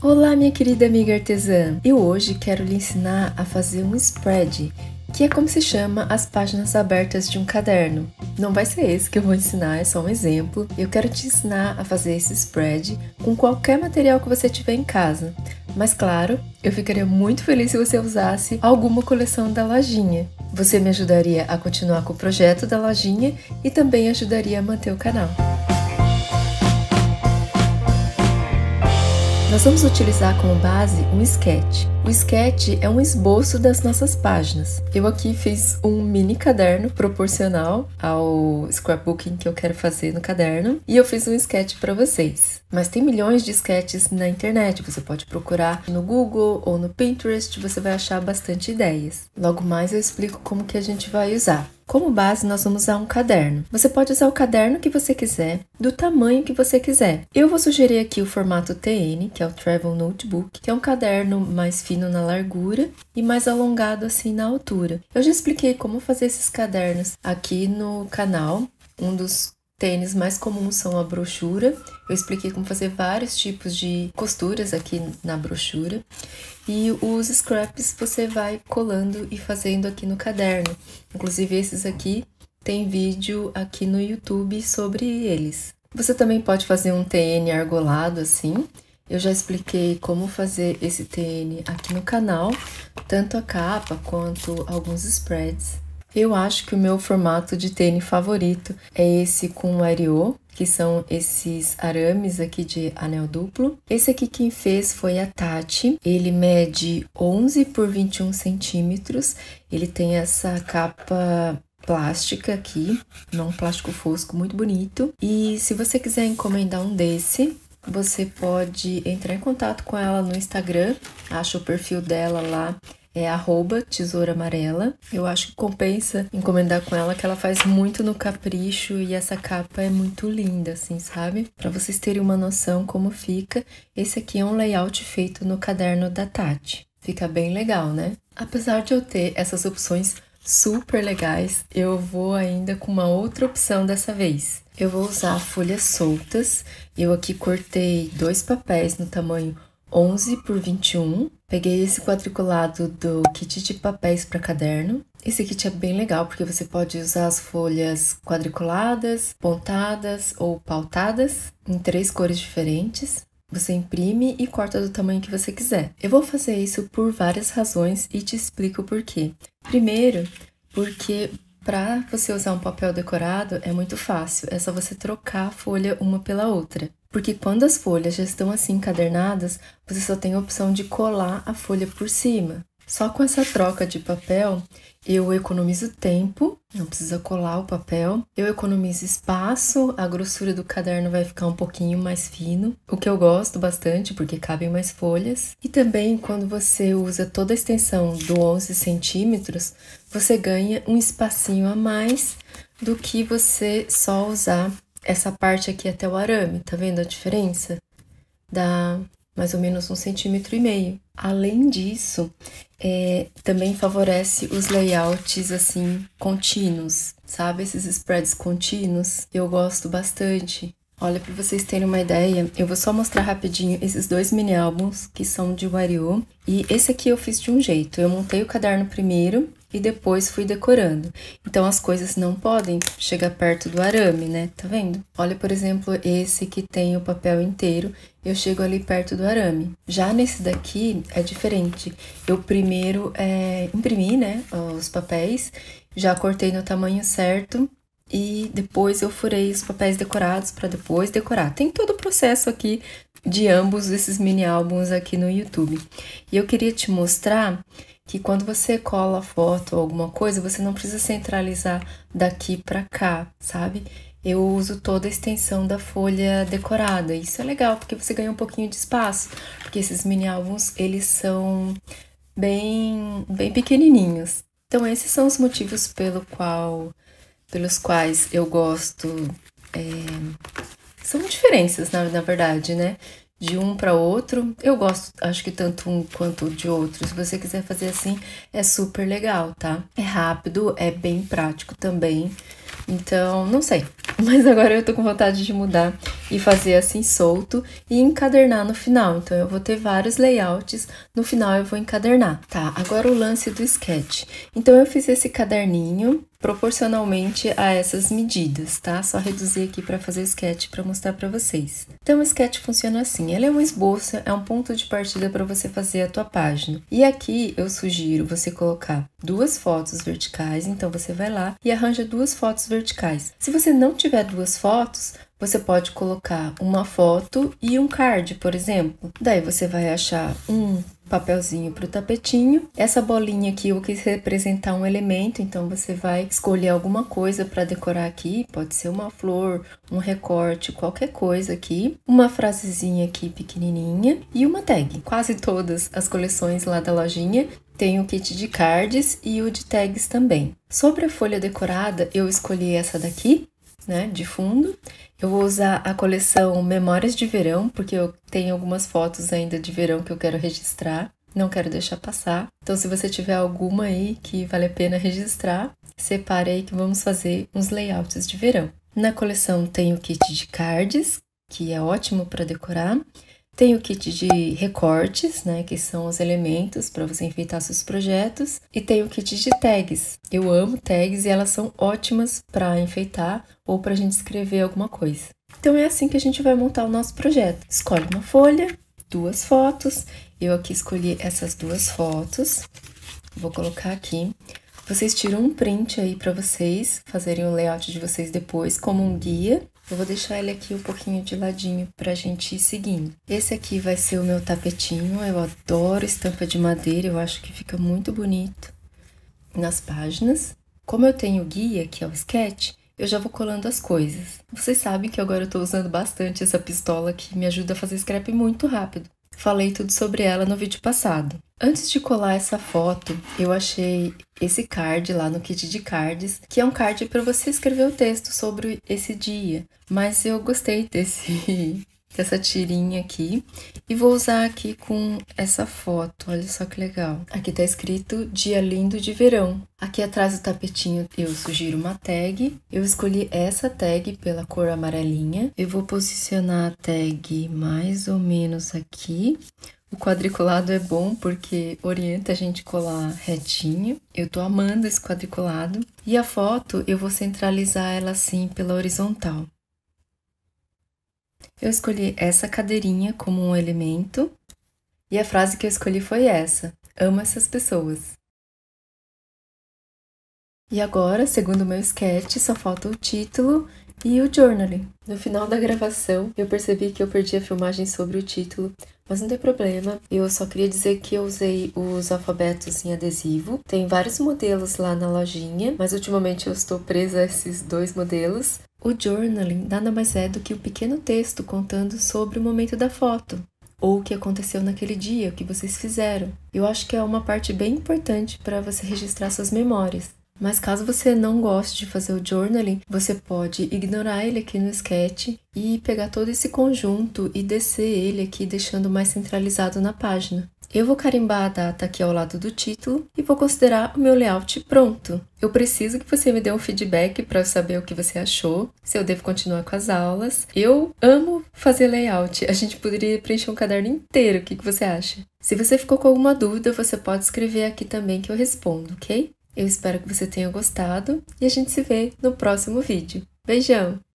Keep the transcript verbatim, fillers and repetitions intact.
Olá, minha querida amiga artesã! Eu hoje quero lhe ensinar a fazer um spread, que é como se chama as páginas abertas de um caderno. Não vai ser esse que eu vou ensinar, é só um exemplo. Eu quero te ensinar a fazer esse spread com qualquer material que você tiver em casa. Mas claro, eu ficaria muito feliz se você usasse alguma coleção da lojinha. Você me ajudaria a continuar com o projeto da lojinha e também ajudaria a manter o canal. Nós vamos utilizar como base um sketch. O sketch é um esboço das nossas páginas. Eu aqui fiz um mini caderno proporcional ao scrapbooking que eu quero fazer no caderno e eu fiz um sketch para vocês. Mas tem milhões de sketches na internet, você pode procurar no Google ou no Pinterest, você vai achar bastante ideias. Logo mais eu explico como que a gente vai usar. Como base, nós vamos usar um caderno. Você pode usar o caderno que você quiser, do tamanho que você quiser. Eu vou sugerir aqui o formato T N, que é o Travel Notebook, que é um caderno mais fino na largura e mais alongado assim na altura. Eu já expliquei como fazer esses cadernos aqui no canal. Um dos tênis mais comuns são a brochura. Eu expliquei como fazer vários tipos de costuras aqui na brochura. E os scraps você vai colando e fazendo aqui no caderno. Inclusive esses aqui tem vídeo aqui no YouTube sobre eles. Você também pode fazer um T N argolado assim. Eu já expliquei como fazer esse T N aqui no canal, tanto a capa quanto alguns spreads. Eu acho que o meu formato de T N favorito é esse com ariô, que são esses arames aqui de anel duplo. Esse aqui quem fez foi a Tati. Ele mede onze por vinte e um centímetros. Ele tem essa capa plástica aqui, não plástico fosco, muito bonito. E se você quiser encomendar um desse, você pode entrar em contato com ela no Instagram. Acha o perfil dela lá. É arroba tesoura amarela. Eu acho que compensa encomendar com ela, que ela faz muito no capricho e essa capa é muito linda, assim, sabe? Para vocês terem uma noção como fica, esse aqui é um layout feito no caderno da Tati. Fica bem legal, né? Apesar de eu ter essas opções super legais, eu vou ainda com uma outra opção dessa vez. Eu vou usar folhas soltas. Eu aqui cortei dois papéis no tamanho onze por vinte e um. Peguei esse quadriculado do kit de papéis para caderno. Esse kit é bem legal porque você pode usar as folhas quadriculadas, pontadas ou pautadas em três cores diferentes. Você imprime e corta do tamanho que você quiser. Eu vou fazer isso por várias razões e te explico por quê. Primeiro, porque para você usar um papel decorado é muito fácil, é só você trocar a folha uma pela outra. Porque quando as folhas já estão assim encadernadas, você só tem a opção de colar a folha por cima. Só com essa troca de papel, eu economizo tempo, não precisa colar o papel. Eu economizo espaço, a grossura do caderno vai ficar um pouquinho mais fino, o que eu gosto bastante, porque cabem mais folhas. E também, quando você usa toda a extensão do onze centímetros, você ganha um espacinho a mais do que você só usar essa parte aqui até o arame. Tá vendo a diferença? Dá mais ou menos um centímetro e meio. Além disso, é, também favorece os layouts assim contínuos, sabe? Esses spreads contínuos, eu gosto bastante. Olha, para vocês terem uma ideia, eu vou só mostrar rapidinho esses dois mini álbuns que são de Wariô. E esse aqui eu fiz de um jeito, eu montei o caderno primeiro e depois fui decorando. Então as coisas não podem chegar perto do arame, né? Tá vendo? Olha, por exemplo, esse que tem o papel inteiro, eu chego ali perto do arame. Já nesse daqui é diferente. Eu primeiro é, imprimi, né, os papéis, já cortei no tamanho certo e depois eu furei os papéis decorados para depois decorar. Tem todo o processo aqui de ambos esses mini álbuns aqui no YouTube. E eu queria te mostrar que quando você cola a foto ou alguma coisa, você não precisa centralizar daqui para cá, sabe? Eu uso toda a extensão da folha decorada. Isso é legal, porque você ganha um pouquinho de espaço, porque esses mini álbuns, eles são bem, bem pequenininhos. Então, esses são os motivos pelo qual, pelos quais eu gosto. É, são diferenças, na, na verdade, né? De um para outro, eu gosto, acho que tanto um quanto de outro. Se você quiser fazer assim, é super legal, tá? É rápido, é bem prático também. Então, não sei. Mas agora eu tô com vontade de mudar e fazer assim solto e encadernar no final. Então eu vou ter vários layouts, no final eu vou encadernar. Tá, agora o lance do sketch. Então eu fiz esse caderninho proporcionalmente a essas medidas, tá? Só reduzir aqui para fazer o sketch para mostrar para vocês. Então o sketch funciona assim, ele é um esboço, é um ponto de partida para você fazer a tua página. E aqui eu sugiro você colocar duas fotos verticais, então você vai lá e arranja duas fotos verticais. Se você não tiver duas fotos, você pode colocar uma foto e um card, por exemplo. Daí você vai achar um papelzinho para o tapetinho. Essa bolinha aqui eu quis representar um elemento, então você vai escolher alguma coisa para decorar aqui. Pode ser uma flor, um recorte, qualquer coisa aqui. Uma frasezinha aqui pequenininha e uma tag. Quase todas as coleções lá da lojinha tem o kit de cards e o de tags também. Sobre a folha decorada, eu escolhi essa daqui, né, de fundo. Eu vou usar a coleção Memórias de Verão, porque eu tenho algumas fotos ainda de verão que eu quero registrar, não quero deixar passar. Então, se você tiver alguma aí que vale a pena registrar, separe aí que vamos fazer uns layouts de verão. Na coleção tem o kit de cards, que é ótimo para decorar. Tem o kit de recortes, né, que são os elementos para você enfeitar seus projetos. E tem o kit de tags. Eu amo tags e elas são ótimas para enfeitar ou para a gente escrever alguma coisa. Então é assim que a gente vai montar o nosso projeto. Escolhe uma folha, duas fotos. Eu aqui escolhi essas duas fotos. Vou colocar aqui. Vocês tiram um print aí para vocês fazerem o layout de vocês depois, como um guia. Eu vou deixar ele aqui um pouquinho de ladinho pra gente ir seguindo. Esse aqui vai ser o meu tapetinho. Eu adoro estampa de madeira, eu acho que fica muito bonito nas páginas. Como eu tenho o guia, que é o sketch, eu já vou colando as coisas. Vocês sabem que agora eu tô usando bastante essa pistola que me ajuda a fazer scrap muito rápido. Falei tudo sobre ela no vídeo passado. Antes de colar essa foto, eu achei esse card lá no kit de cards, que é um card para você escrever o texto sobre esse dia. Mas eu gostei desse, dessa tirinha aqui e vou usar aqui com essa foto, olha só que legal. Aqui tá escrito Dia Lindo de Verão. Aqui atrás do tapetinho eu sugiro uma tag. Eu escolhi essa tag pela cor amarelinha. Eu vou posicionar a tag mais ou menos aqui. O quadriculado é bom porque orienta a gente colar retinho. Eu tô amando esse quadriculado. E a foto eu vou centralizar ela assim pela horizontal. Eu escolhi essa cadeirinha como um elemento. E a frase que eu escolhi foi essa: amo essas pessoas. E agora, segundo o meu sketch, só falta o título e o journaling. No final da gravação, eu percebi que eu perdi a filmagem sobre o título, mas não tem problema. Eu só queria dizer que eu usei os alfabetos em adesivo. Tem vários modelos lá na lojinha, mas ultimamente eu estou presa a esses dois modelos. O journaling nada mais é do que um pequeno texto contando sobre o momento da foto, ou o que aconteceu naquele dia, o que vocês fizeram. Eu acho que é uma parte bem importante para você registrar suas memórias. Mas caso você não goste de fazer o journaling, você pode ignorar ele aqui no sketch e pegar todo esse conjunto e descer ele aqui, deixando mais centralizado na página. Eu vou carimbar a data aqui ao lado do título e vou considerar o meu layout pronto. Eu preciso que você me dê um feedback para eu saber o que você achou, se eu devo continuar com as aulas. Eu amo fazer layout, a gente poderia preencher um caderno inteiro, o que você acha? Se você ficou com alguma dúvida, você pode escrever aqui também que eu respondo, ok? Eu espero que você tenha gostado e a gente se vê no próximo vídeo. Beijão!